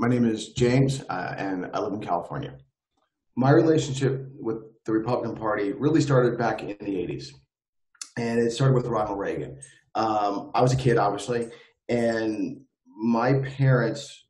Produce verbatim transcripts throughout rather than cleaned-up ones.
My name is James, uh, and I live in California. My relationship with the Republican Party really started back in the eighties, and it started with Ronald Reagan. Um, I was a kid, obviously, and my parents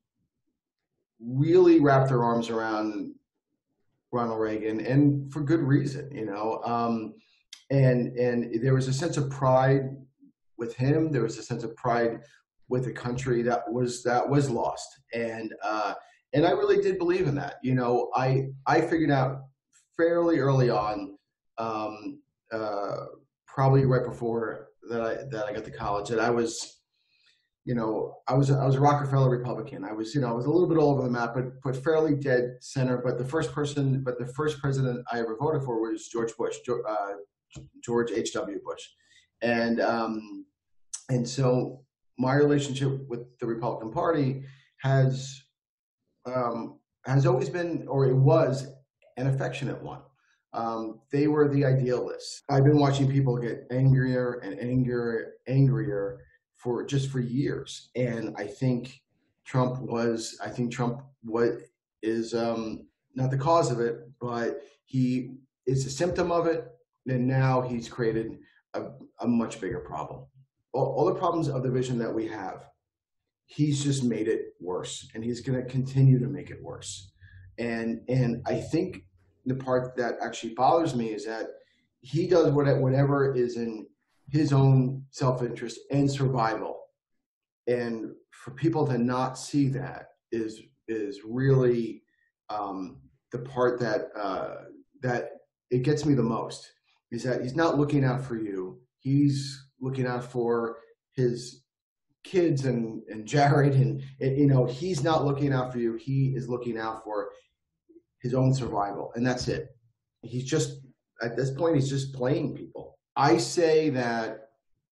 really wrapped their arms around Ronald Reagan, and for good reason, you know. Um, and and there was a sense of pride with him. There was a sense of pride with the country that was that was lost, and uh, and I really did believe in that. You know, I I figured out fairly early on, um, uh, probably right before that I that I got to college, that I was, you know, I was I was a Rockefeller Republican. I was, you know, I was a little bit all over the map, but but fairly dead center. But the first person, but the first president I ever voted for was George Bush, uh, George H W. Bush, and um, and so my relationship with the Republican Party has um, has always been, or it was, an affectionate one. Um, they were the idealists. I've been watching people get angrier and angrier, angrier for just for years, and I think Trump was. I think Trump what is um, not the cause of it, but he is a symptom of it. And now he's created a, a much bigger problem. All, all the problems of the vision that we have, he's just made it worse, and he's going to continue to make it worse. And and I think the part that actually bothers me is that he does whatever is in his own self-interest and survival. And for people to not see that is is really um, the part that uh, that it gets me the most, is that he's not looking out for you. He's looking out for his kids and, and Jared, and, and, you know, he's not looking out for you. He is looking out for his own survival, and that's it. He's just, at this point, he's just playing people. I say that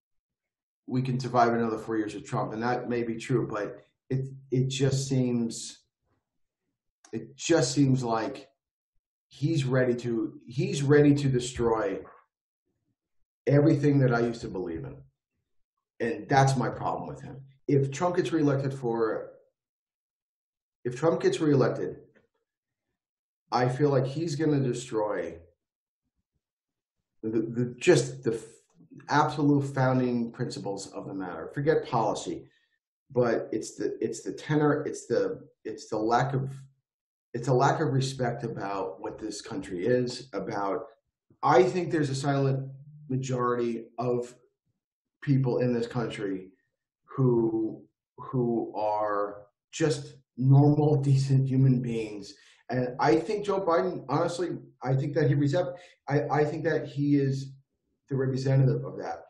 we can survive another four years of Trump, and that may be true, but it it just seems it just seems like he's ready to he's ready to destroy everything that I used to believe in. And that's my problem with him. If Trump gets reelected for, if Trump gets reelected, I feel like he's going to destroy the, the just the absolute founding principles of the matter. Forget policy, but it's the it's the tenor, it's the it's the lack of it's a lack of respect about what this country is about. I think there's a silent majority of people in this country who who are just normal, decent human beings. And I think Joe Biden, honestly, I think that he resent, I, I think that he is the representative of that.